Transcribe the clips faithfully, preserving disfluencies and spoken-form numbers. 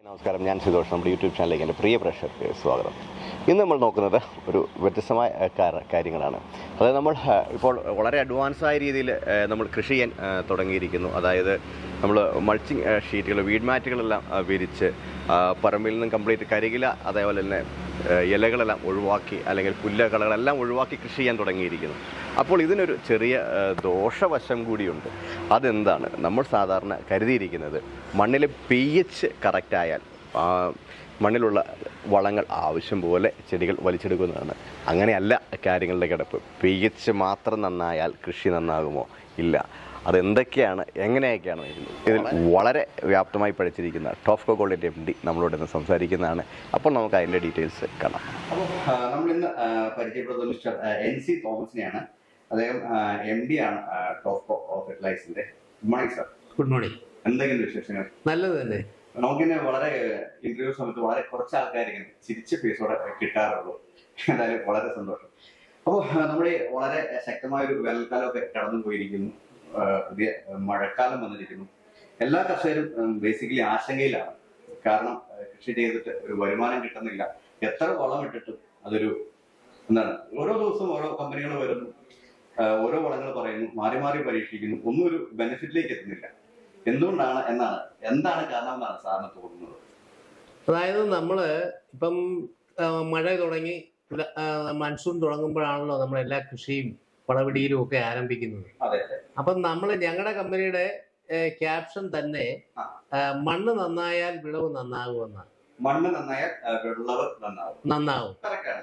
നമസ്കാരം, ഞാൻ സുധോഷ്. നമ്മുടെ യൂട്യൂബ് ചാനലിലേക്ക് എൻ്റെ പ്രിയ പ്രേക്ഷകർക്ക് സ്വാഗതം. ഇന്ന് നമ്മൾ നോക്കുന്നത് ഒരു വ്യത്യസ്തമായ കാര്യങ്ങളാണ്. അതായത് നമ്മൾ ഇപ്പോൾ വളരെ അഡ്വാൻസായ രീതിയിൽ നമ്മൾ കൃഷി ചെയ്യാൻ തുടങ്ങിയിരിക്കുന്നു. അതായത് നമ്മൾ മൾച്ചിങ് ഷീറ്റുകൾ, വീഡ് മാറ്റുകളെല്ലാം വിരിച്ച് പറമ്പിൽ നിന്നും കംപ്ലീറ്റ് കരികില, അതേപോലെ തന്നെ ഇലകളെല്ലാം ഒഴിവാക്കി, അല്ലെങ്കിൽ പുല്ലകളെല്ലാം ഒഴിവാക്കി കൃഷി ചെയ്യാൻ തുടങ്ങിയിരിക്കുന്നു. അപ്പോൾ ഇതിനൊരു ചെറിയ ദോഷവശം കൂടിയുണ്ട്. അതെന്താണ്? നമ്മൾ സാധാരണ കരുതിയിരിക്കുന്നത് മണ്ണിലെ പി എച്ച് കറക്റ്റായാൽ മണ്ണിലുള്ള വളങ്ങൾ ആവശ്യം പോലെ ചെടികൾ വലിച്ചെടുക്കുന്നതാണ്. അങ്ങനെയല്ല കാര്യങ്ങളുടെ കിടപ്പ്. പി എച്ച് മാത്രം നന്നായാൽ കൃഷി നന്നാകുമോ? ഇല്ല. അതെന്തൊക്കെയാണ്, എങ്ങനെയൊക്കെയാണ് ഇതിൽ വളരെ വ്യാപ്തമായി പഠിച്ചിരിക്കുന്ന ടോഫ്കോ ഗോൾഡിൻ്റെ എം ഡി നമ്മളോട് ഇന്ന് സംസാരിക്കുന്നതാണ്. അപ്പോൾ നമുക്ക് അതിൻ്റെ ഡീറ്റെയിൽസ് കാണാം. അപ്പോൾ നമ്മളിന്ന് പരിചയപ്പെടുന്നത് മിസ്റ്റർ എൻ സി തോമസിനെയാണ്. അദ്ദേഹം എം ഡി ആണ് ടോഫ്കോ ഫെർട്ടിലൈസറിന്റെ. Good morning sir. Good morning. എന്തെങ്കിലും വിശേഷങ്ങൾ? നല്ലത് തന്നെ. നമുക്കിന്നെ വളരെ ഇന്റർവ്യൂ സമയത്ത് വളരെ കുറച്ച് ആൾക്കാർ ഇങ്ങനെ ചിരിച്ച ഫേസോടെ കിട്ടാറുള്ളൂ. എന്തായാലും വളരെ സന്തോഷം. അപ്പോൾ നമ്മുടെ വളരെ ശക്തമായൊരു വേനൽക്കാലമൊക്കെ കടന്നു പോയിരിക്കുന്നു. പുതിയ മഴക്കാലം വന്നിരിക്കുന്നു. എല്ലാ കർഷകരും ബേസിക്കലി ആശങ്കയിലാണ്. കാരണം കൃഷി ചെയ്തിട്ട് ഒരു വരുമാനം കിട്ടുന്നില്ല. എത്ര വളം ഇട്ടിട്ടും അതൊരു എന്താണ്, ഓരോ ദിവസവും ഓരോ കമ്പനികൾ വരുന്നു, ഓരോ വളങ്ങൾ പറയുന്നു, മാറി മാറി പരീക്ഷിക്കുന്നു, ഒന്നും ഒരു ബെനിഫിറ്റിലേക്ക് എത്തുന്നില്ല. എന്തുകൊണ്ടാണ് എന്നാണ് എന്താണ് കാരണം എന്നാണ് സാറിന് തോന്നുന്നത്? അതായത് നമ്മള് ഇപ്പം മഴ തുടങ്ങി, മൺസൂൺ തുടങ്ങുമ്പോഴാണല്ലോ നമ്മൾ എല്ലാ കൃഷിയും വളപിടിയിലും ഒക്കെ ആരംഭിക്കുന്നത്. അപ്പം നമ്മൾ ഞങ്ങളുടെ കമ്പനിയുടെ ക്യാപ്ഷൻ തന്നെ മണ്ണ് നന്നായാൽ വിളവ് നന്നാകുമെന്നാണ്. മണ്ണ് നന്നായാൽ വിളവ് നന്നാവും.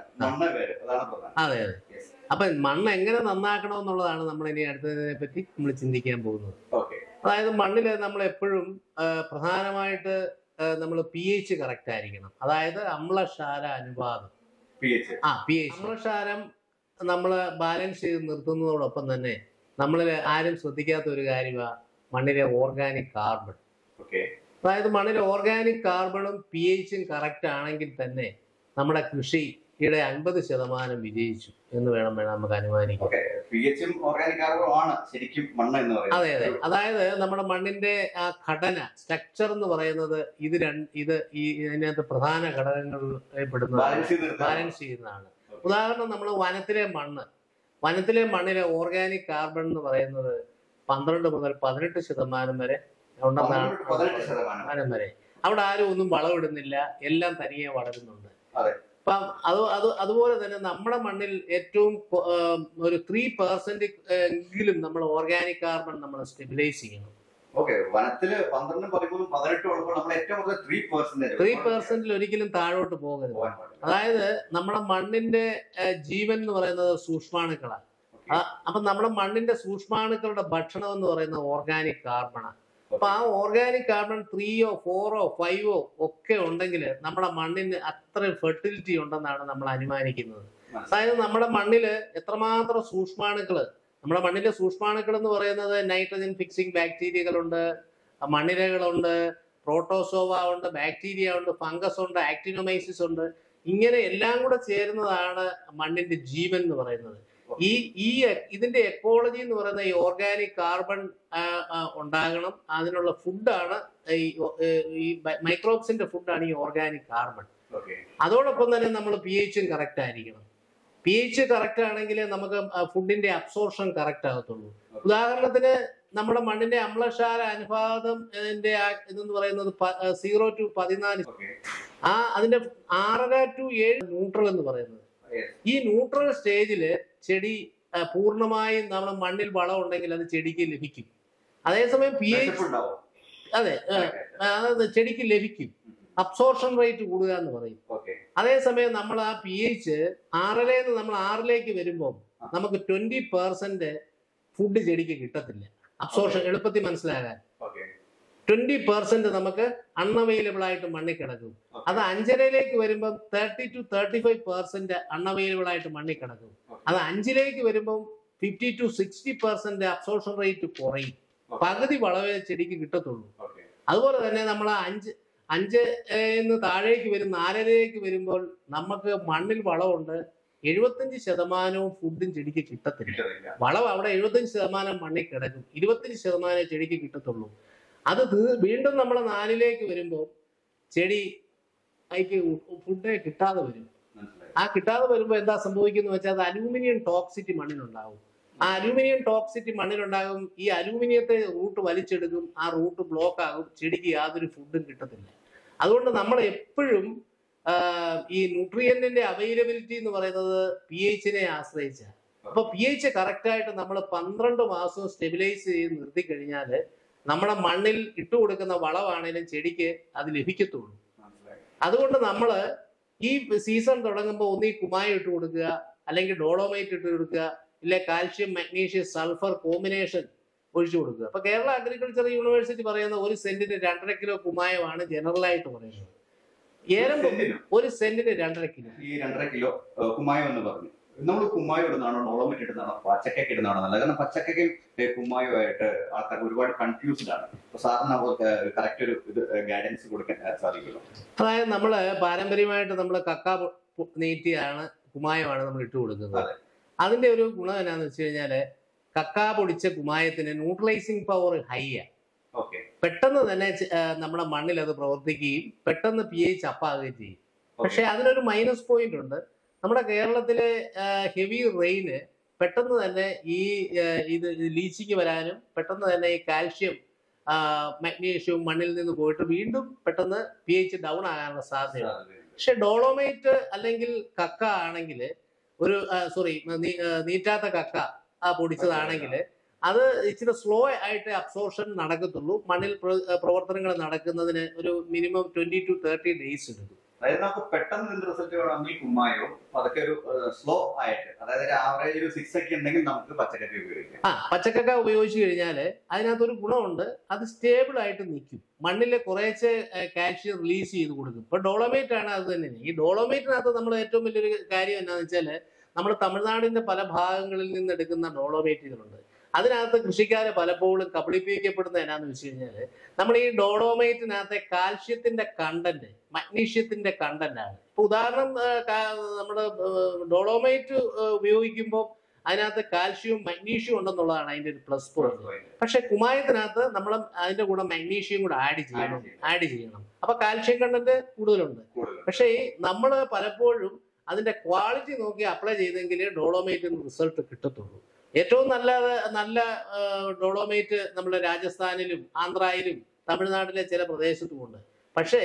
അതെ അതെ. അപ്പൊ മണ്ണ് എങ്ങനെ നന്നാക്കണമെന്നുള്ളതാണ് നമ്മൾ ഇനി അടുത്തതിനെ പറ്റി നമ്മൾ ചിന്തിക്കാൻ പോകുന്നത്. അതായത് മണ്ണില് നമ്മൾ എപ്പോഴും പ്രധാനമായിട്ട് നമ്മൾ പി എച്ച് കറക്റ്റ് ആയിരിക്കണം. അതായത് അമ്ലക്ഷാര അനുപാതം. ആ പി എച്ച് അമ്ലക്ഷാരം നമ്മൾ ബാലൻസ് ചെയ്ത് നിർത്തുന്നതോടൊപ്പം തന്നെ നമ്മളിൽ ആരും ശ്രദ്ധിക്കാത്ത ഒരു കാര്യമാണ് മണ്ണിലെ ഓർഗാനിക് കാർബൺ. അതായത് മണ്ണിലെ ഓർഗാനിക് കാർബണും പി എച്ചും കറക്റ്റ് ആണെങ്കിൽ തന്നെ നമ്മുടെ കൃഷിയുടെ അൻപത് ശതമാനം വിജയിച്ചു എന്ന് വേണം വേണം നമുക്ക് അനുമാനിക്കാം. അതെ അതെ. അതായത് നമ്മുടെ മണ്ണിന്റെ ആ ഘടന, സ്ട്രക്ചർ എന്ന് പറയുന്നത് ഇത് രണ്ട് ഇത് ഈ ഇതിനകത്ത് പ്രധാന ഘടകങ്ങളിൽ പെടുന്ന ബാലൻസ് ചെയ്യുന്നതാണ്. ഉദാഹരണം, നമ്മൾ വനത്തിലെ മണ്ണ് വനത്തിലെ മണ്ണിലെ ഓർഗാനിക് കാർബൺ എന്ന് പറയുന്നത് പന്ത്രണ്ട് മുതൽ പതിനെട്ട് ശതമാനം വരെ ഉണ്ടെന്നാണ്. ശതമാനം വരെ അവിടെ ആരും ഒന്നും വളമിടുന്നില്ല, എല്ലാം തനിയെ വളരുന്നുണ്ട്. അപ്പം അത് അത് അതുപോലെ തന്നെ നമ്മുടെ മണ്ണിൽ ഏറ്റവും ഒരു ത്രീ പെർസെന്റ് എങ്കിലും നമ്മൾ ഓർഗാനിക് കാർബൺ നമ്മൾ സ്റ്റെബിലൈസ് ചെയ്യണം. ത്രീ പെർസെന്റിൽ ഒരിക്കലും താഴോട്ട് പോകരുത്. അതായത് നമ്മുടെ മണ്ണിന്റെ ജീവൻ എന്ന് പറയുന്നത് സൂക്ഷ്മാണുക്കളാണ്. അപ്പൊ നമ്മുടെ മണ്ണിന്റെ സൂക്ഷ്മാണുക്കളുടെ ഭക്ഷണം എന്ന് പറയുന്നത് ഓർഗാനിക് കാർബണാണ്. അപ്പൊ ആ ഓർഗാനിക് കാർബൺ ത്രീയോ ഫോറോ ഫൈവോ ഒക്കെ ഉണ്ടെങ്കിൽ നമ്മുടെ മണ്ണിന് അത്ര ഫെർട്ടിലിറ്റി ഉണ്ടെന്നാണ് നമ്മൾ അനുമാനിക്കുന്നത്. അതായത് നമ്മുടെ മണ്ണില് എത്രമാത്രം സൂക്ഷ്മാണുക്കള്, നമ്മുടെ മണ്ണിലെ സൂക്ഷ്മാണുക്കൾ എന്ന് പറയുന്നത് നൈട്രജൻ ഫിക്സിംഗ് ബാക്ടീരിയകളുണ്ട്, മണ്ണിരകളുണ്ട്, പ്രോട്ടോസോവ ഉണ്ട്, ബാക്ടീരിയ ഉണ്ട്, ഫംഗസ് ഉണ്ട്, ആക്ടിനോമൈസിസ് ഉണ്ട്. ഇങ്ങനെ എല്ലാം കൂടെ ചേരുന്നതാണ് മണ്ണിന്റെ ജീവൻ എന്ന് പറയുന്നത്. ഈ ഈ ഇതിന്റെ എക്കോളജി എന്ന് പറയുന്ന ഈ ഓർഗാനിക് കാർബൺ ഉണ്ടാകണം. അതിനുള്ള ഫുഡാണ് ഈ മൈക്രോബ്സിന്റെ ഫുഡാണ് ഈ ഓർഗാനിക് കാർബൺ. അതോടൊപ്പം തന്നെ നമ്മൾ പി എച്ചും കറക്റ്റ് ആയിരിക്കണം. പി എച്ച് കറക്റ്റ് ആണെങ്കിൽ നമുക്ക് ഫുഡിന്റെ അബ്സോർപ്ഷൻ കറക്റ്റ് ആകത്തുള്ളൂ. ഉദാഹരണത്തിന് നമ്മുടെ മണ്ണിന്റെ അമ്ലക്ഷാര അനുപാതം ഇതെന്ന് പറയുന്നത് സീറോ ടു പതിനാല്, ആ അതിന്റെ ആറര ടു ഏഴ് ന്യൂട്രൽ എന്ന് പറയുന്നത്. ഈ ന്യൂട്രൽ സ്റ്റേജില് ചെടി പൂർണ്ണമായും നമ്മുടെ മണ്ണിൽ വളം ഉണ്ടെങ്കിൽ അത് ചെടിക്ക് ലഭിക്കും. അതേസമയം പി എച്ച് അതെ അത് ചെടിക്ക് ലഭിക്കും. അബ്സോർപ്ഷൻ റേറ്റ് കൂടുക എന്ന് പറയും. അതേസമയം നമ്മൾ ആ പി എച്ച് ആറിലേന്ന് നമ്മൾ ആറിലേക്ക് വരുമ്പോൾ നമുക്ക് ട്വന്റി പെർസെന്റ് ഫുഡ് ചെടിക്ക് കിട്ടത്തില്ല. അബ്സോർപ്ഷൻ എളുപ്പത്തിൽ മനസ്സിലാകാൻ ട്വന്റി പെർസെന്റ് നമുക്ക് അൺഅവൈലബിൾ ആയിട്ട് മണ്ണിൽ കിടക്കും. അത് അഞ്ചരയിലേക്ക് വരുമ്പോൾ thirty to thirty five percent unavailable ആയിട്ട് മണ്ണിൽ കിടക്കും. അത് അഞ്ചിലേക്ക് വരുമ്പോൾ fifty to sixty percent absorption rate കുറയും. പകുതി വളവേ ചെടിക്ക് കിട്ടത്തുള്ളൂ. അതുപോലെ തന്നെ നമ്മൾ അഞ്ച് അഞ്ച് എന്ന് താഴേക്ക് വരും, നാലരയിലേക്ക് വരുമ്പോൾ നമുക്ക് മണ്ണിൽ വളമുണ്ട്, എഴുപത്തഞ്ച് ശതമാനവും ഫുഡും ചെടിക്ക് കിട്ടത്തില്ല. വളം അവിടെ എഴുപത്തഞ്ച് ശതമാനം മണ്ണിൽ കിടക്കും, ഇരുപത്തഞ്ച് ശതമാനം ചെടിക്ക് കിട്ടത്തുള്ളൂ. അത് വീണ്ടും നമ്മൾ നാലിലേക്ക് വരുമ്പോൾ ചെടി അതിക്ക് ഫുഡ് കിട്ടാതെ വരും. ആ കിട്ടാതെ വരുമ്പോൾ എന്താ സംഭവിക്കുന്നത് വെച്ചാൽ അത് അലൂമിനിയം ടോക്സിറ്റി മണ്ണിലുണ്ടാകും. ആ അലൂമിനിയം ടോക്സിറ്റി മണ്ണിലുണ്ടാകും. ഈ അലൂമിനിയത്തെ റൂട്ട് വലിച്ചെടുക്കും. ആ റൂട്ട് ബ്ലോക്ക് ആകും. ചെടിക്ക് യാതൊരു ഫുഡും കിട്ടത്തില്ല. അതുകൊണ്ട് നമ്മൾ എപ്പോഴും ഈ ന്യൂട്രിയന്റിന്റെ അവൈലബിലിറ്റി എന്ന് പറയുന്നത് പി എച്ചിനെ ആശ്രയിച്ചാണ്. അപ്പൊ പി എച്ച് കറക്റ്റ് ആയിട്ട് നമ്മൾ പന്ത്രണ്ട് മാസവും സ്റ്റെബിലൈസ് ചെയ്ത് നിർത്തി കഴിഞ്ഞാൽ നമ്മുടെ മണ്ണിൽ ഇട്ടുകൊടുക്കുന്ന വളമാണേലും ചെടിക്ക് അത് ലഭിക്കത്തുള്ളൂ. അതുകൊണ്ട് നമ്മൾ ഈ സീസൺ തുടങ്ങുമ്പോൾ ഒന്നീ കുമ്മായി ഇട്ട് കൊടുക്കുക, അല്ലെങ്കിൽ ഡോളോമൈറ്റ് ഇട്ട് കൊടുക്കുക, ഇല്ലെ കാൽഷ്യം മഗ്നീഷ്യം സൾഫർ കോമ്പിനേഷൻ ഒഴിച്ചു കൊടുക്കുക. അപ്പൊ കേരള അഗ്രികൾച്ചർ യൂണിവേഴ്സിറ്റി പറയുന്ന ഒരു സെന്റിന് രണ്ടര കിലോ കുമ്മായമാണ് ജനറൽ ആയിട്ട് പറയുന്നത്. ഏലം ഒരു സെന്റിന് രണ്ടര കിലോ. ഈ രണ്ടര കിലോ കുമ്മായം എന്ന് പറഞ്ഞു, നമ്മൾ കുമ്മായം ഇടുന്നതാണോ ഡോളോമൈറ്റ് ഇടുന്നതാണോ പച്ചക്കൊക്കെ ഇടുന്നതാണോ നല്ലത്? കാരണം പച്ചക്കൊക്കെ കുമ്മായമായിട്ട് ആൾക്കാർ ഒരുപാട് കൺഫ്യൂസ്ഡ് ആണ്. അപ്പൊ സാറിന് കറക്റ്റ് ഒരു ഇത് ഗൈഡൻസ് കൊടുക്കാൻ സാധിക്കുമല്ലോ? അതായത് നമ്മള് പാരമ്പര്യമായിട്ട് നമ്മൾ കക്ക നീറ്റിയാണ് കുമ്മായമാണ് നമ്മൾ ഇട്ട് കൊടുക്കുന്നത്. അതിന്റെ ഒരു ഗുണം എന്നാന്ന് വെച്ച് കഴിഞ്ഞാല് കക്ക പൊടിച്ച കുമ്മായത്തിന് ന്യൂട്രലൈസിങ് പവർ ഹൈ ആണ്. പെട്ടെന്ന് തന്നെ നമ്മുടെ മണ്ണിൽ അത് പ്രവർത്തിക്കുകയും പെട്ടെന്ന് പി എച്ച് അപ്പാകുകയും ചെയ്യും. പക്ഷെ അതിനൊരു മൈനസ് പോയിന്റ് ഉണ്ട്. നമ്മുടെ കേരളത്തിലെ ഹെവി റെയിന് പെട്ടെന്ന് തന്നെ ഈ ഇത് ലീച്ചിങ് വരാനും പെട്ടെന്ന് തന്നെ ഈ കാൽഷ്യം മഗ്നീഷ്യവും മണ്ണിൽ നിന്ന് പോയിട്ട് വീണ്ടും പെട്ടെന്ന് പി എച്ച് ഡൗൺ ആകാനുള്ള സാധ്യതയാണ്. പക്ഷെ ഡോളോമൈറ്റ് അല്ലെങ്കിൽ കക്ക ആണെങ്കിൽ ഒരു സോറി നീറ്റാത്ത കക്ക ആ പൊടിച്ചതാണെങ്കിൽ അത് ഇച്ചിരി സ്ലോ ആയിട്ട് അബ്സോർപ്ഷൻ നടക്കത്തുള്ളൂ. മണ്ണിൽ പ്രവർത്തനങ്ങൾ നടക്കുന്നതിന് ഒരു minimum twenty to thirty days എടുക്കും. അതായത് നമുക്ക് പെട്ടെന്ന് എന്ത് റിസൾട്ട് വേണമെങ്കിൽ കുമ്മായോ അതൊക്കെ ഒരു സ്ലോ ആയിട്ട്, അതായത് ആവറേജ് ഒരു സിക്സ് ഒക്കെ ഉണ്ടെങ്കിൽ നമുക്ക് പച്ചക്കക്ക ഉപയോഗിക്കാം. ആ പച്ചക്കക്ക ഉപയോഗിച്ച് കഴിഞ്ഞാൽ അതിനകത്തൊരു ഗുണമുണ്ട്, അത് സ്റ്റേബിൾ ആയിട്ട് നിൽക്കും. മണ്ണിൽ കുറേശ്ശെ കാൽഷ്യം റിലീസ് ചെയ്ത് കൊടുക്കും. ഇപ്പൊ ഡോളോമൈറ്റ് ആണ് അത് തന്നെ. ഈ ഡോളോമൈറ്റിനകത്ത് നമ്മൾ ഏറ്റവും വലിയൊരു കാര്യം എന്താണെന്ന് വെച്ചാൽ നമ്മൾ തമിഴ്നാടിന്റെ പല ഭാഗങ്ങളിൽ നിന്ന് എടുക്കുന്ന ഡോളോമൈറ്റുകളുണ്ട്. അതിനകത്ത് കൃഷിക്കാരെ പലപ്പോഴും കബളിപ്പിക്കപ്പെടുന്ന എന്നാന്ന് വെച്ച് കഴിഞ്ഞാല് നമ്മൾ ഈ ഡോളോമൈറ്റിനകത്തെ കാൽഷ്യത്തിന്റെ കണ്ടന്റ് മഗ്നീഷ്യത്തിന്റെ കണ്ടന്റ് ആണ്. ഇപ്പൊ ഉദാഹരണം നമ്മുടെ ഡോളോമൈറ്റ് ഉപയോഗിക്കുമ്പോൾ അതിനകത്ത് കാൽഷ്യവും മഗ്നീഷ്യവും ഉണ്ടെന്നുള്ളതാണ് അതിന്റെ ഒരു പ്ലസ് പോയിന്റ്. പക്ഷെ കുമ്മായത്തിനകത്ത് നമ്മൾ അതിന്റെ കൂടെ മഗ്നീഷ്യം കൂടെ ആഡ് ചെയ്യണം ആഡ് ചെയ്യണം അപ്പൊ കാൽഷ്യം കണ്ടന്റ് കൂടുതലുണ്ട്. പക്ഷേ നമ്മൾ പലപ്പോഴും അതിന്റെ ക്വാളിറ്റി നോക്കി അപ്ലൈ ചെയ്തെങ്കിലേ ഡോളോമൈറ്റിന് റിസൾട്ട് കിട്ടത്തുള്ളൂ. ഏറ്റവും നല്ല നല്ല ഡോളോമൈറ്റ് നമ്മുടെ രാജസ്ഥാനിലും ആന്ധ്രയിലും തമിഴ്നാട്ടിലെ ചില പ്രദേശത്തുമുണ്ട്. പക്ഷേ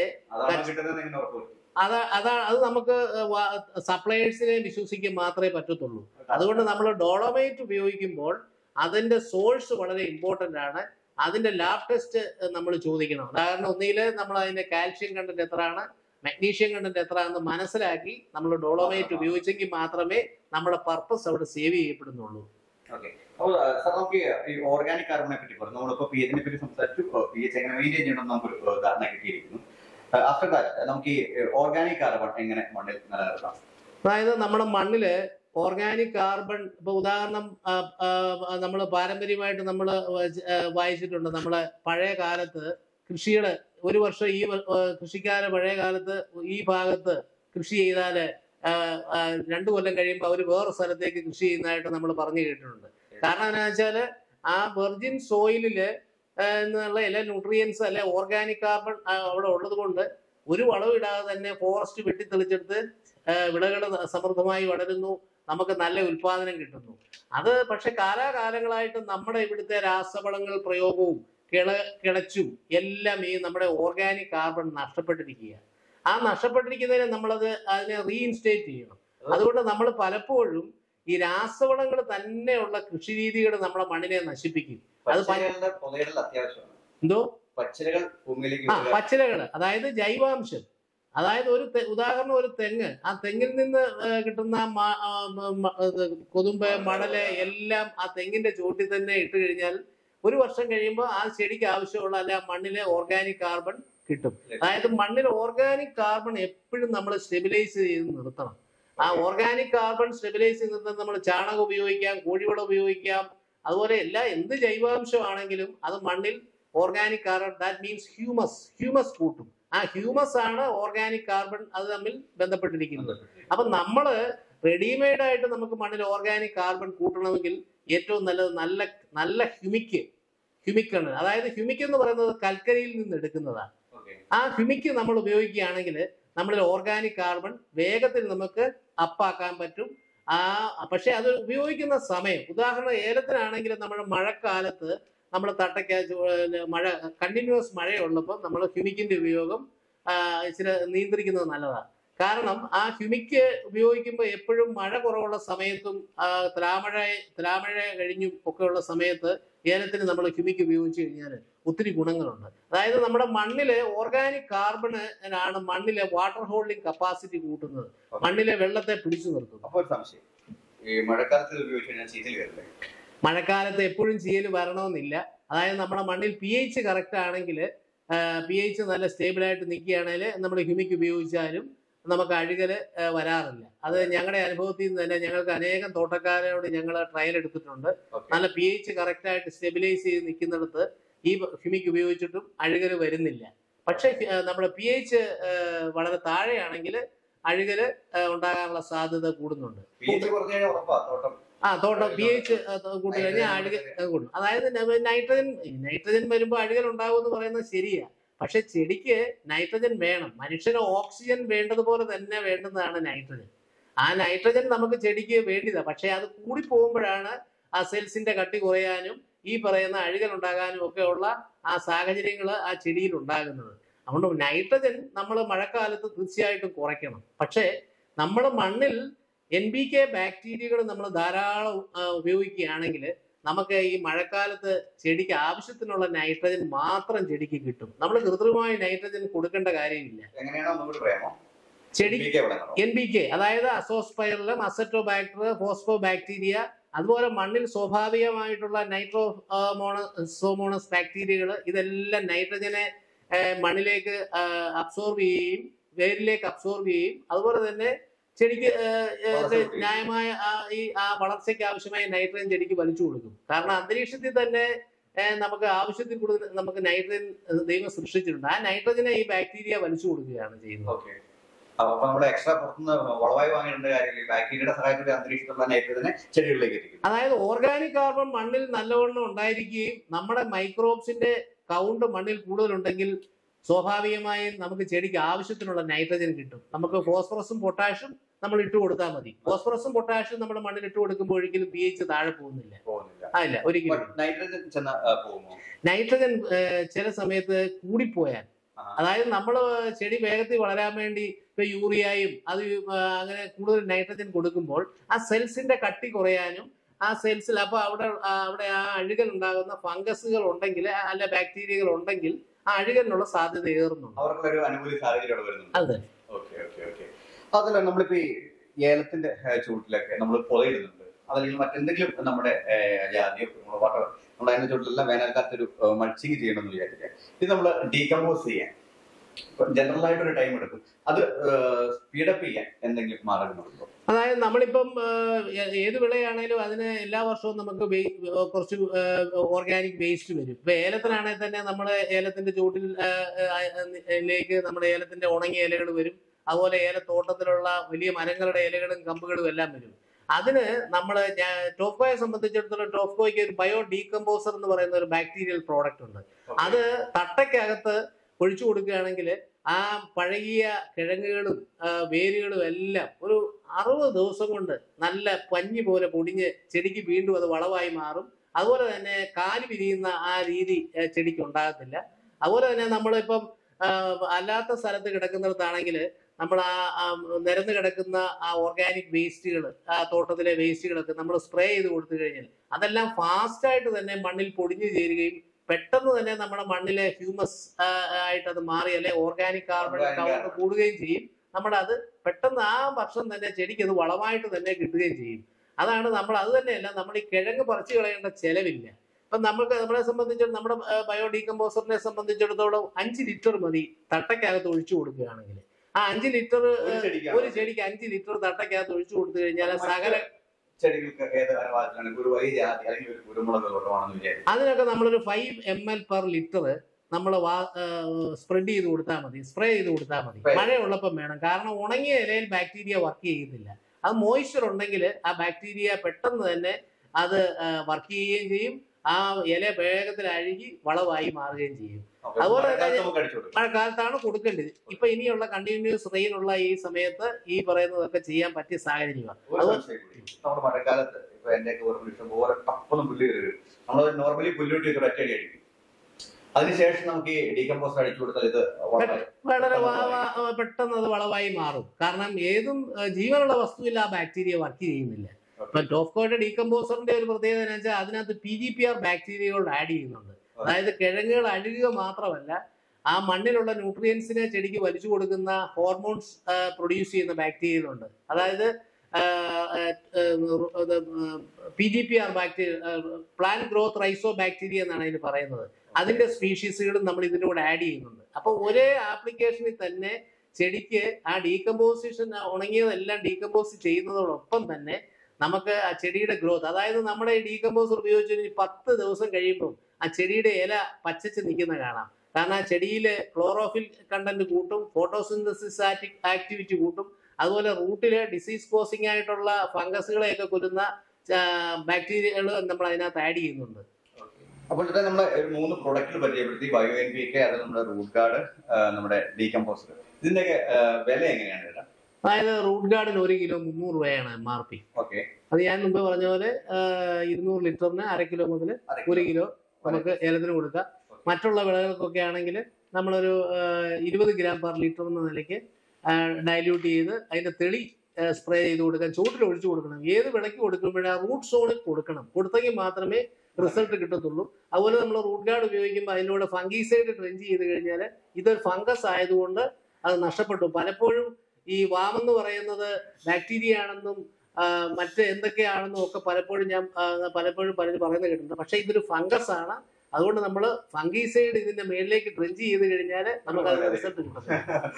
അതാ അതാ അത് നമുക്ക് സപ്ലയേഴ്സിനെ വിശ്വസിക്കാൻ മാത്രമേ പറ്റത്തുള്ളൂ. അതുകൊണ്ട് നമ്മൾ ഡോളോമൈറ്റ് ഉപയോഗിക്കുമ്പോൾ അതിന്റെ സോഴ്സ് വളരെ ഇമ്പോർട്ടന്റ് ആണ്. അതിന്റെ ലാബ് ടെസ്റ്റ് നമ്മൾ ചോദിക്കണം. ഉദാഹരണം ഒന്നിൽ നമ്മൾ അതിന്റെ കാൽഷ്യം കണ്ടന്റ് എത്രയാണ്, മഗ്നീഷ്യം കണ്ടന്റ് എത്ര എന്ന് മനസ്സിലാക്കി നമ്മൾ ഡോളോമൈറ്റ് ഉപയോഗിച്ചെങ്കിൽ മാത്രമേ നമ്മുടെ പർപ്പസ് അവിടെ സേവ് ചെയ്യപ്പെടുന്നുള്ളൂ. ഓക്കെ, അപ്പോൾ സാർ നമുക്ക് ഈ ഓർഗാനിക് കാർബണിനെ പറ്റി പറഞ്ഞു. നമ്മളിപ്പോൾ പി എച്ചിനെ പറ്റി സംസാരിച്ചു. പി എച്ച് എങ്ങനെ മെയിൻറ്റെയിൻ ചെയ്യണമെന്ന് നമുക്കൊരു ധാരണ കിട്ടിയിരിക്കുന്നു. ആഫ്റ്റർ ദാറ്റ് നമുക്ക് ഈ ഓർഗാനിക് കാർബൺ എങ്ങനെ മണ്ണിൽ നിലനിർത്താം? അതായത് നമ്മുടെ മണ്ണില് ഓർഗാനിക് കാർബൺ ഇപ്പൊ ഉദാഹരണം നമ്മൾ പാരമ്പര്യമായിട്ട് നമ്മൾ വായിച്ചിട്ടുണ്ട്. നമ്മളെ പഴയ കാലത്ത് കൃഷിയുടെ ഒരു വർഷം ഈ കൃഷിക്കാരെ പഴയ കാലത്ത് ഈ ഭാഗത്ത് കൃഷി ചെയ്താല് രണ്ടു കൊല്ലം കഴിയുമ്പോൾ അവർ വേറെ സ്ഥലത്തേക്ക് കൃഷി ചെയ്യുന്നതായിട്ട് നമ്മൾ പറഞ്ഞു കേട്ടിട്ടുണ്ട്. കാരണം എന്താ വെച്ചാല് ആ വെർജിൻ സോയിലില് എന്നുള്ള എല്ലാ ന്യൂട്രിയൻസ് അല്ലെ ഓർഗാനിക് കാർബൺ അവിടെ ഉള്ളത് കൊണ്ട് ഒരു വളവിടാതെ തന്നെ ഫോറസ്റ്റ് വെട്ടിത്തെളിച്ചെടുത്ത് വിളകൾ സമൃദ്ധമായി വളരുന്നു, നമുക്ക് നല്ല ഉൽപാദനം കിട്ടുന്നു. അത് പക്ഷെ കാലാകാലങ്ങളായിട്ട് നമ്മുടെ ഇവിടുത്തെ രാസവളങ്ങൾ പ്രയോഗവും കിള കിളച്ചും എല്ലാം ഈ നമ്മുടെ ഓർഗാനിക് കാർബൺ നഷ്ടപ്പെട്ടിരിക്കുക. ആ നഷ്ടപ്പെട്ടിരിക്കുന്നതിനെ നമ്മളത് അതിനെ റീഇൻസ്റ്റേറ്റ് ചെയ്യണം. അതുകൊണ്ട് നമ്മൾ പലപ്പോഴും ഈ രാസവളങ്ങൾ തന്നെയുള്ള കൃഷി രീതികൾ നമ്മുടെ മണ്ണിനെ നശിപ്പിക്കും. അത് എന്തോ ആ പച്ചിലകള്, അതായത് ജൈവാംശം. അതായത് ഒരു ഉദാഹരണം ഒരു തെങ്ങ്, ആ തെങ്ങിൽ നിന്ന് കിട്ടുന്ന കൊതുമ്പ് മണല് എല്ലാം ആ തെങ്ങിന്റെ ചോട്ടിൽ തന്നെ ഇട്ട് കഴിഞ്ഞാൽ ഒരു വർഷം കഴിയുമ്പോൾ ആ ചെടിക്ക് ആവശ്യമുള്ള അല്ല മണ്ണിലെ ഓർഗാനിക് കാർബൺ കിട്ടും. അതായത് മണ്ണിൽ ഓർഗാനിക് കാർബൺ എപ്പോഴും നമ്മൾ സ്റ്റെബിലൈസ് ചെയ്ത് നിർത്തണം. ആ ഓർഗാനിക് കാർബൺ സ്റ്റെബിലൈസ് ചെയ്ത് നിർത്താൻ നമ്മൾ ചാണകം ഉപയോഗിക്കാം, കോഴിവളം ഉപയോഗിക്കാം, അതുപോലെ എല്ലാ എന്ത് ജൈവാംശമാണെങ്കിലും അത് മണ്ണിൽ organic carbon that means humus humus കൂട്ടും. ആ ഹ്യൂമസ് ആണ് ഓർഗാനിക് കാർബൺ, അത് തമ്മിൽ ബന്ധപ്പെട്ടിരിക്കുന്നത്. അപ്പൊ നമ്മള് റെഡിമെയ്ഡ് ആയിട്ട് നമുക്ക് മണ്ണിൽ ഓർഗാനിക് കാർബൺ കൂട്ടണമെങ്കിൽ ഏറ്റവും നല്ലത് നല്ല നല്ല ഹ്യൂമിക് ഹ്യൂമിക് ആണ്. അതായത് ഹ്യൂമിക് എന്ന് പറയുന്നത് കൽക്കരിയിൽ നിന്ന് എടുക്കുന്നതാണ്. ആ ഹ്യൂമിക് നമ്മൾ ഉപയോഗിക്കുകയാണെങ്കിൽ നമ്മളിൽ ഓർഗാനിക് കാർബൺ വേഗത്തിൽ നമുക്ക് അപ്പാക്കാൻ പറ്റും. ആ പക്ഷെ അത് ഉപയോഗിക്കുന്ന സമയം, ഉദാഹരണം ഏലത്തിനാണെങ്കിൽ നമ്മൾ മഴക്കാലത്ത് നമ്മൾ തട്ടയ്ക്ക മഴ കണ്ടിന്യൂസ് മഴയുള്ളപ്പോൾ നമ്മൾ ഹ്യൂമിക്കിന്റെ ഉപയോഗം ഇച്ചിരി നിയന്ത്രിക്കുന്നത് നല്ലതാണ്. കാരണം ആ ഹ്യൂമിക്ക് ഉപയോഗിക്കുമ്പോൾ എപ്പോഴും മഴ കുറവുള്ള സമയത്തും തുലാമഴ തുലാമഴ കഴിഞ്ഞും ഒക്കെയുള്ള സമയത്ത് ഏലത്തിന് നമ്മൾ ഹ്യൂമിക്ക് ഉപയോഗിച്ച് കഴിഞ്ഞാൽ ഒത്തിരി ഗുണങ്ങളുണ്ട്. അതായത് നമ്മുടെ മണ്ണിലെ ഓർഗാനിക് കാർബൺ ആണ് മണ്ണിലെ വാട്ടർ ഹോൾഡിംഗ് കപ്പാസിറ്റി കൂട്ടുന്നത്, മണ്ണിലെ വെള്ളത്തെ പിടിച്ചു നിർത്തുന്നു. മഴക്കാലത്ത് എപ്പോഴും ചീയൽ വരണമെന്നില്ല. അതായത് നമ്മുടെ മണ്ണിൽ പി എച്ച് കറക്റ്റ് ആണെങ്കിൽ, പി എച്ച് നല്ല സ്റ്റേബിളായിട്ട് നിൽക്കുകയാണെങ്കിൽ നമ്മൾ ഹ്യൂമിക് ഉപയോഗിച്ചാലും നമുക്ക് അഴുകല് വരാറില്ല. അത് ഞങ്ങളുടെ അനുഭവത്തിൽ നിന്ന് തന്നെ ഞങ്ങൾക്ക് അനേകം തോട്ടക്കാരോട് ഞങ്ങൾ ട്രയൽ എടുത്തിട്ടുണ്ട്. നല്ല പി എച്ച് കറക്റ്റ് ആയിട്ട് സ്റ്റെബിലൈസ് ചെയ്ത് നിൽക്കുന്നിടത്ത് ഈ ഹ്യൂമിക് ഉപയോഗിച്ചിട്ടും അഴുകല് വരുന്നില്ല. പക്ഷെ നമ്മുടെ പി എച്ച് വളരെ താഴെയാണെങ്കിൽ അഴുകല് ഉണ്ടാകാനുള്ള സാധ്യത കൂടുന്നുണ്ട്. ആ തോട്ടം പി എച്ച് കൂട്ടി കഴിഞ്ഞാൽ അഴുകൽ കൂടും. അതായത് നൈട്രജൻ നൈട്രജൻ വരുമ്പോൾ അഴുകൽ ഉണ്ടാവും എന്ന് പറയുന്നത് ശരിയാ. പക്ഷെ ചെടിക്ക് നൈട്രജൻ വേണം. മനുഷ്യന് ഓക്സിജൻ വേണ്ടതുപോലെ തന്നെ വേണ്ടുന്നതാണ് നൈട്രജൻ. ആ നൈട്രജൻ നമുക്ക് ചെടിക്ക് വേണ്ടിയതാ. പക്ഷെ അത് കൂടി പോകുമ്പോഴാണ് ആ സെൽസിന്റെ കട്ടി കുറയാനും ഈ പറയുന്ന അഴുകൽ ഉണ്ടാകാനും ഒക്കെ ഉള്ള ആ സാഹചര്യങ്ങൾ ആ ചെടിയിൽ ഉണ്ടാകുന്നത്. അതുകൊണ്ട് നൈട്രജൻ നമ്മൾ മഴക്കാലത്ത് തീർച്ചയായിട്ടും കുറയ്ക്കണം. പക്ഷേ നമ്മൾ മണ്ണിൽ എൻ ബി കെ ബാക്ടീരിയകൾ നമ്മൾ ധാരാളം ഉപയോഗിക്കുകയാണെങ്കിൽ നമുക്ക് ഈ മഴക്കാലത്ത് ചെടിക്ക് ആവശ്യത്തിനുള്ള നൈട്രജൻ മാത്രം ചെടിക്ക് കിട്ടും. നമ്മൾ കൃത്രിമമായി നൈട്രജൻ കൊടുക്കേണ്ട കാര്യമില്ല. ചെടിക്ക് എൻ ബി കെ അതായത് അസോസ്പൈറലം, അസറ്റോബാക്ടർ, ഫോസ്ഫോ ബാക്ടീരിയ, അതുപോലെ മണ്ണിൽ സ്വാഭാവികമായിട്ടുള്ള നൈട്രോ സോമോണസ് ബാക്ടീരിയകൾ, ഇതെല്ലാം നൈട്രജനെ മണ്ണിലേക്ക് അബ്സോർബ് ചെയ്യുകയും വേരിലേക്ക് അബ്സോർബ് ചെയ്യുകയും അതുപോലെ തന്നെ ചെടിക്ക് ന്യായമായ ഈ ആ വളർച്ചയ്ക്ക് ആവശ്യമായ നൈട്രജൻ ചെടിക്ക് വലിച്ചു കൊടുക്കും. കാരണം അന്തരീക്ഷത്തിൽ തന്നെ നമുക്ക് ആവശ്യത്തിൽ കൂടുതൽ നമുക്ക് നൈട്രജൻ ദൈവം സൃഷ്ടിച്ചിട്ടുണ്ട്. ആ നൈട്രജനെ ഈ ബാക്ടീരിയ വലിച്ചു കൊടുക്കുകയാണ് ചെയ്യുന്നത്. അതായത് ഓർഗാനിക് കാർബൺ മണ്ണിൽ നല്ലവണ്ണം ഉണ്ടായിരിക്കുകയും നമ്മുടെ മൈക്രോബ്സിന്റെ കൗണ്ട് മണ്ണിൽ കൂടുതലുണ്ടെങ്കിൽ സ്വാഭാവികമായും നമുക്ക് ചെടിക്ക് ആവശ്യത്തിനുള്ള നൈട്രജൻ കിട്ടും. നമുക്ക് ഫോസ്ഫറസും പൊട്ടാഷും നമ്മൾ ഇട്ട് കൊടുത്താൽ മതി. ഫോസ്ഫറസും പൊട്ടാഷും നമ്മുടെ മണ്ണിൽ ഇട്ട് കൊടുക്കുമ്പോൾ ഒരിക്കലും പി എച്ച് താഴെ പോകുന്നില്ല. ഇല്ല ഒരിക്കലും. നൈട്രജൻ ചില സമയത്ത് കൂടിപ്പോയാൽ, അതായത് നമ്മൾ ചെടി വേഗത്തിൽ വളരാൻ വേണ്ടി ഇപ്പൊ യൂറിയയും അത് അങ്ങനെ കൂടുതൽ നൈട്രജൻ കൊടുക്കുമ്പോൾ ആ സെൽസിന്റെ കട്ടി കുറയാനും ആ സെൽസിൽ അപ്പൊ അവിടെ അവിടെ ആ അഴുകൽ ഉണ്ടാകുന്ന ഫംഗസുകൾ ഉണ്ടെങ്കിൽ അല്ല ബാക്ടീരിയകൾ ഉണ്ടെങ്കിൽ ആ അഴുകലിനുള്ള സാധ്യത ഏറുന്നുണ്ട്. അതെ. അതല്ല നമ്മളിപ്പോ ഈ ഏലത്തിന്റെ ചൂട്ടിലൊക്കെ നമ്മൾ പുതയിടുന്നുണ്ട്, അതല്ലെങ്കിൽ മറ്റെന്തെങ്കിലും നമ്മുടെ ജാതിയോ വാട്ടർ നമ്മൾ അതിന്റെ ചൂട്ടിലെല്ലാം വേനൽക്കാലത്തൊരു മൾച്ചിങ് ചെയ്യണമെന്ന് വിചാരിക്കുക. ഇത് നമ്മൾ ഡീകമ്പോസ് ചെയ്യാൻ ജനറൽ ആയിട്ടൊരു ടൈം എടുക്കും. അത് സ്പീഡപ്പ് ചെയ്യാൻ എന്തെങ്കിലും മാർഗങ്ങളുണ്ടോ? അതായത് നമ്മളിപ്പം ഏത് വിളയാണേലും അതിന് എല്ലാ വർഷവും നമുക്ക് കുറച്ച് ഓർഗാനിക് വേസ്റ്റ് വരും. ഇപ്പൊ ഏലത്തിനാണെങ്കിൽ തന്നെ നമ്മുടെ ഏലത്തിന്റെ ചൂട്ടിലേക്ക് നമ്മുടെ ഏലത്തിന്റെ ഉണങ്ങിയ ഇലകൾ വരും. അതുപോലെ ഏലത്തോട്ടത്തിലുള്ള വലിയ മരങ്ങളുടെ ഇലകളും കമ്പുകളും എല്ലാം വരും. അതിന് നമ്മൾ ടോഫ്കോയെ സംബന്ധിച്ചിടത്തോളം ടോഫ്കോയ്ക്ക് ഒരു ബയോ ഡീകമ്പോസർ എന്ന് പറയുന്ന ഒരു ബാക്ടീരിയൽ പ്രോഡക്റ്റ് ഉണ്ട്. അത് തട്ടയ്ക്കകത്ത് ഒഴിച്ചു കൊടുക്കുകയാണെങ്കിൽ ആ പഴകിയ കിഴങ്ങുകളും വേരുകളും എല്ലാം ഒരു അറുപത് ദിവസം കൊണ്ട് നല്ല പഞ്ഞി പോലെ പൊടിഞ്ഞ് ചെടിക്ക് വീണ്ടും അത് വളമായി മാറും. അതുപോലെ തന്നെ കാല് പിരിയുന്ന ആ രീതി ചെടിക്ക് ഉണ്ടാകത്തില്ല. അതുപോലെ തന്നെ നമ്മളിപ്പം അല്ലാത്ത സ്ഥലത്ത് കിടക്കുന്നിടത്താണെങ്കിൽ നമ്മൾ ആ നിരന്ന് കിടക്കുന്ന ആ ഓർഗാനിക് വേസ്റ്റുകൾ, ആ തോട്ടത്തിലെ വേസ്റ്റുകളൊക്കെ നമ്മൾ സ്പ്രേ ചെയ്ത് കൊടുത്തു കഴിഞ്ഞാൽ അതെല്ലാം ഫാസ്റ്റായിട്ട് തന്നെ മണ്ണിൽ പൊടിഞ്ഞു ചേരുകയും പെട്ടെന്ന് തന്നെ നമ്മുടെ മണ്ണിലെ ഹ്യൂമസ് ആയിട്ട് അത് മാറി അല്ലെ ഓർഗാനിക് കാർബൺ കൗണ്ട് കൂടുകയും ചെയ്യും. നമ്മുടെ അത് പെട്ടെന്ന് ആ വർഷം തന്നെ ചെടിക്ക് അത് വളമായിട്ട് തന്നെ കിട്ടുകയും ചെയ്യും. അതാണ് നമ്മൾ അത് തന്നെയല്ല നമ്മൾ ഈ കിഴങ്ങ് പറിച്ചു കളയേണ്ട ചെലവില്ല. ഇപ്പം നമുക്ക് നമ്മളെ സംബന്ധിച്ചിടത്തോളം നമ്മുടെ ബയോ ഡീകമ്പോസറിനെ സംബന്ധിച്ചിടത്തോളം അഞ്ച് ലിറ്റർ മതി തട്ടയ്ക്കകത്ത് ഒഴിച്ചു കൊടുക്കുകയാണെങ്കിൽ. ആ അഞ്ച് ലിറ്റർ ഒരു ചെടിക്ക് അഞ്ച് ലിറ്റർ തട്ടയ്ക്കകത്ത് ഒഴിച്ചു കൊടുത്തു കഴിഞ്ഞാൽ സകല അതിനൊക്കെ നമ്മളൊരു five M L per litre നമ്മൾ സ്പ്രെഡ് ചെയ്ത് കൊടുത്താൽ മതി, സ്പ്രേ ചെയ്ത് കൊടുത്താൽ മതി. മഴയുള്ളപ്പം വേണം. കാരണം ഉണങ്ങിയ ഇലയിൽ ബാക്ടീരിയ വർക്ക് ചെയ്യുന്നില്ല. അത് മോയ്സ്ചർ ഉണ്ടെങ്കിൽ ആ ബാക്ടീരിയ പെട്ടെന്ന് തന്നെ അത് വർക്ക് ചെയ്യുകയും ചെയ്യും. ആ ഇല വേഗത്തിൽ അഴുകി വളമായി മാറുകയും ചെയ്യും. അതുപോലെ തന്നെ മഴക്കാലത്താണ് കൊടുക്കേണ്ടത്. ഇപ്പൊ ഇനിയുള്ള കണ്ടിന്യൂസ് റെയിൻ ഉള്ള ഈ സമയത്ത് ഈ പറയുന്നതൊക്കെ ചെയ്യാൻ പറ്റിയ സാഹചര്യമാണ്. നമ്മുടെ മഴക്കാലത്ത് ഇപ്പൊ എന്റെ ഓരോ ടപ്പൊന്നും പുല്ല് കയറി നമ്മൾ നോർമലി പുല്ലുട്ടി ഒറ്റയടി അടിക്കും. അതിനുശേഷം നമുക്ക് ഈ ഡീകമ്പോസ്റ്റ് അടിച്ചു കൊടുത്താൽ ഇത് വളരെ പെട്ടെന്ന് അത് വളവായി മാറും. കാരണം ഏതും ജീവനുള്ള വസ്തുവിൽ ആ ബാക്ടീരിയ വർക്ക് ചെയ്യുന്നില്ല. ഇപ്പൊ ടോഫ്കോയുടെ ഡീകമ്പോസറിന്റെ ഒരു പ്രത്യേകത എന്ന് വെച്ചാൽ അതിനകത്ത് പി ജി പി ആർ ബാക്ടീരിയകൾ ആഡ് ചെയ്യുന്നുണ്ട്. അതായത് കിഴങ്ങുകൾ അഴുകുക മാത്രമല്ല, ആ മണ്ണിലുള്ള ന്യൂട്രിയൻസിനെ ചെടിക്ക് വലിച്ചു കൊടുക്കുന്ന ഹോർമോൺസ് പ്രൊഡ്യൂസ് ചെയ്യുന്ന ബാക്ടീരിയകളുണ്ട്. അതായത് P G P R bacteria, plant growth rhizo bacteria എന്നാണ് അതിന് പറയുന്നത്. അതിന്റെ സ്പീഷീസുകളും നമ്മൾ ഇതിന്റെ കൂടെ ആഡ് ചെയ്യുന്നുണ്ട്. അപ്പൊ ഒരേ ആപ്ലിക്കേഷനിൽ തന്നെ ചെടിക്ക് ആ ഡീകമ്പോസിഷൻ, ഉണങ്ങിയതെല്ലാം ഡീകമ്പോസ് ചെയ്യുന്നതോടൊപ്പം തന്നെ നമുക്ക് ആ ചെടിയുടെ ഗ്രോത്ത്, അതായത് നമ്മുടെ ഈ ഡീകമ്പോസർ ഉപയോഗിച്ച് പത്ത് ദിവസം കഴിയുമ്പോൾ ആ ചെടിയുടെ ഇല പച്ചച്ച് നിൽക്കുന്ന കാണാം. കാരണം ആ ചെടിയിലെ ക്ലോറോഫിൽ കണ്ടന്റ് കൂട്ടും, ഫോട്ടോസിന്തസിസ് ആക്ടിവിറ്റി കൂട്ടും, അതുപോലെ റൂട്ടിലെ ഡിസീസ് കോസിംഗ് ആയിട്ടുള്ള ഫംഗസുകളെയൊക്കെ കൊല്ലുന്ന ബാക്ടീരിയകൾ നമ്മൾ അതിനകത്ത് ആഡ് ചെയ്യുന്നുണ്ട്. അപ്പോൾ നമ്മൾ ഒരു മൂന്ന് പ്രൊഡക്റ്റുകൾ പരിചയപ്പെടുത്തി. ബയോ എൻ പി കെ, അത് നമ്മുടെ റൂട്ട് ഗാർഡ്, നമ്മുടെ ഡീകമ്പോസർ. ഇതിന്റെയൊക്കെ വില എങ്ങനെയാണ്? അതായത് റൂട്ട് ഗാർഡിന് ഒരു കിലോ മുന്നൂറ് രൂപയാണ് എം ആർ പി. അത് ഞാൻ മുമ്പ് പറഞ്ഞ പോലെ ഇരുന്നൂറ് ലിറ്ററിന് അര കിലോ മുതൽ ഒരു കിലോ നമുക്ക് ഏലത്തിന് കൊടുക്കാം. മറ്റുള്ള വിളകൾക്കൊക്കെ ആണെങ്കിൽ നമ്മളൊരു ഇരുപത് ഗ്രാം പെർ ലിറ്റർ എന്ന നിലയ്ക്ക് ഡൈല്യൂട്ട് ചെയ്ത് അതിന്റെ തെളി സ്പ്രേ ചെയ്ത് കൊടുക്കാം, ചൂട്ടിൽ ഒഴിച്ചു കൊടുക്കണം. ഏത് വിളയ്ക്ക് കൊടുക്കുമ്പോഴേ ആ റൂട്ട് സോണിൽ കൊടുക്കണം. കൊടുത്തെങ്കിൽ മാത്രമേ റിസൾട്ട് കിട്ടത്തുള്ളൂ. അതുപോലെ നമ്മൾ റൂട്ട് ഗാർഡ് ഉപയോഗിക്കുമ്പോൾ അതിലൂടെ ഫംഗിസൈഡ് ട്രെഞ്ച് ചെയ്ത് കഴിഞ്ഞാൽ ഇതൊരു ഫംഗസ് ആയതുകൊണ്ട് അത് നഷ്ടപ്പെട്ടു. പലപ്പോഴും ഈ വാമെന്ന് പറയുന്നത് ബാക്ടീരിയ ആണെന്നും മറ്റ് എന്തൊക്കെയാണെന്നും ഒക്കെ പലപ്പോഴും ഞാൻ പലപ്പോഴും പലരും പറയുന്നത് കേട്ടിട്ടുണ്ട്. പക്ഷെ ഇതൊരു ഫംഗസ് ആണ്. അതുകൊണ്ട് നമ്മൾ ഫംഗിസൈഡ് ഇതിന്റെ മേളിലേക്ക് ട്രെഞ്ച് ചെയ്ത് കഴിഞ്ഞാൽ നമുക്ക് അത് റിസൾട്ട് കിട്ടും.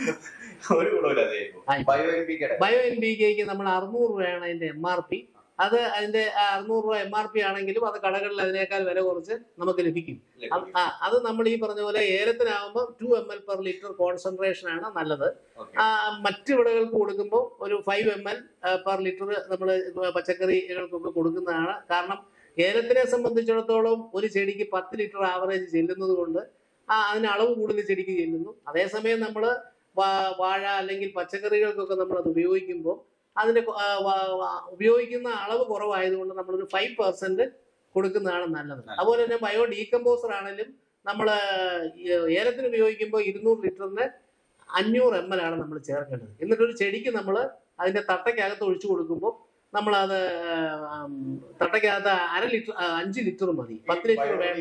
ബയോ എൻ ബി കെക്ക് നമ്മൾ അറുന്നൂറ് രൂപയാണ് അതിന്റെ എം ആർ പി. അത് അതിന്റെ അറുന്നൂറ് രൂപ എം ആർ പി ആണെങ്കിലും അത് കടകളിൽ അതിനേക്കാൾ വില കുറച്ച് നമുക്ക് ലഭിക്കും. ആ അത് നമ്മൾ ഈ പറഞ്ഞ പോലെ ഏലത്തിനാകുമ്പോൾ two M L per litre concentration ആണ് നല്ലത്. മറ്റു വിളകൾക്ക് കൊടുക്കുമ്പോൾ ഒരു five M L per litre നമ്മൾ പച്ചക്കറികൾക്കൊക്കെ കൊടുക്കുന്നതാണ്. കാരണം ഏലത്തിനെ സംബന്ധിച്ചിടത്തോളം ഒരു ചെടിക്ക് പത്ത് ലിറ്റർ ആവറേജ് ചെല്ലുന്നത് കൊണ്ട് ആ അതിന് അളവ് കൂടുതൽ ചെടിക്ക് ചെല്ലുന്നു. അതേസമയം നമ്മൾ വാഴ അല്ലെങ്കിൽ പച്ചക്കറികൾക്കൊക്കെ നമ്മൾ അത് ഉപയോഗിക്കുമ്പോൾ അതിന്റെ ഉപയോഗിക്കുന്ന അളവ് കുറവായതുകൊണ്ട് നമ്മളൊരു ഫൈവ് പെർസെന്റ് കൊടുക്കുന്നതാണ് നല്ലത്. അതുപോലെ തന്നെ ബയോ ഡീകമ്പോസർ ആണെങ്കിലും നമ്മൾ ഏലത്തിന് ഉപയോഗിക്കുമ്പോൾ ഇരുന്നൂറ് ലിറ്ററിന് അഞ്ഞൂറ് എം എൽ ആണ് നമ്മൾ ചേർക്കേണ്ടത്. എന്നിട്ടൊരു ചെടിക്ക് നമ്മൾ അതിന്റെ തട്ടയ്ക്കകത്ത് ഒഴിച്ചു കൊടുക്കുമ്പോൾ നമ്മളത് തട്ടയ്ക്കകത്ത് അര ലിറ്റർ അഞ്ച് ലിറ്റർ മതി, പത്ത് ലിറ്റർ വേണ്ട.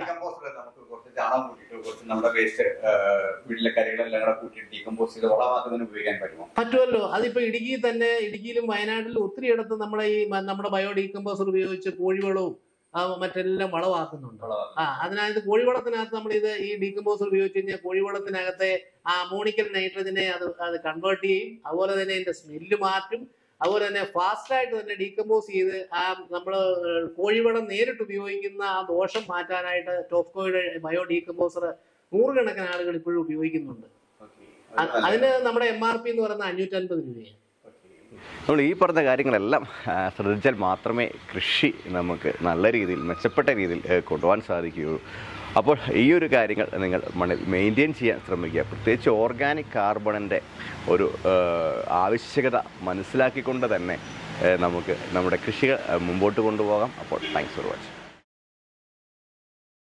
പറ്റുമല്ലോ. അതിപ്പോ ഇടുക്കിയിൽ തന്നെ, ഇടുക്കിയിലും വയനാട്ടിലും ഒത്തിരി ഇടത്ത് നമ്മളെ ഈ നമ്മുടെ ബയോ ഡീകമ്പോസർ ഉപയോഗിച്ച് കോഴിവളവും മറ്റെല്ലാം വളമാക്കുന്നുണ്ട്. ആ അതിനകത്ത് കോഴിവളത്തിനകത്ത് നമ്മൾ ഇത് ഈ ഡീകമ്പോസർ ഉപയോഗിച്ച് കഴിഞ്ഞാൽ കോഴിവളത്തിനകത്തെ ആ അമോണിക്കൽ നൈട്രജനെ അത് അത് കൺവേർട്ട് ചെയ്യും. അതുപോലെ തന്നെ അതിന്റെ സ്മെല്ല് മാറ്റും. അതുപോലെ തന്നെ ഫാസ്റ്റായിട്ട് തന്നെ ഡീകമ്പോസ് ചെയ്ത് ആ നമ്മൾ കോഴിവളം നേരിട്ട് ഉപയോഗിക്കുന്ന ആ ദോഷം മാറ്റാനായിട്ട് ടോഫ്കോയുടെ ബയോ ഡീകമ്പോസർ നൂറുകണക്കിന് ആളുകൾ ഇപ്പോഴും ഉപയോഗിക്കുന്നുണ്ട്. അതിന് നമ്മുടെ എം ആർ പി എന്ന് പറയുന്നത് അഞ്ഞൂറ്റി അൻപത് രൂപയാണ്. നമ്മൾ ഈ പറഞ്ഞ കാര്യങ്ങളെല്ലാം ശ്രദ്ധിച്ചാൽ മാത്രമേ കൃഷി നമുക്ക് നല്ല രീതിയിൽ, മെച്ചപ്പെട്ട രീതിയിൽ കൊണ്ടുപോകാൻ സാധിക്കുകയുള്ളൂ. അപ്പോൾ ഈ ഒരു കാര്യങ്ങൾ നിങ്ങൾ മണ്ണിൽ മെയിൻറ്റെയിൻ ചെയ്യാൻ ശ്രമിക്കുക. പ്രത്യേകിച്ച് ഓർഗാനിക് കാർബണിൻ്റെ ഒരു ആവശ്യകത മനസ്സിലാക്കിക്കൊണ്ട് തന്നെ നമുക്ക് നമ്മുടെ കൃഷികൾ മുമ്പോട്ട് കൊണ്ടുപോകാം. അപ്പോൾ താങ്ക്സ് ഫോർ വാച്ചിങ്.